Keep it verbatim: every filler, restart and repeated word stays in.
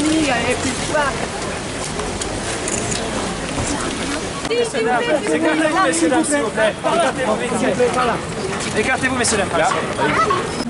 venir, et puis pas. Écartez-vous, messieurs, dames, s'il vous plaît. Écartez-vous, messieurs, dames.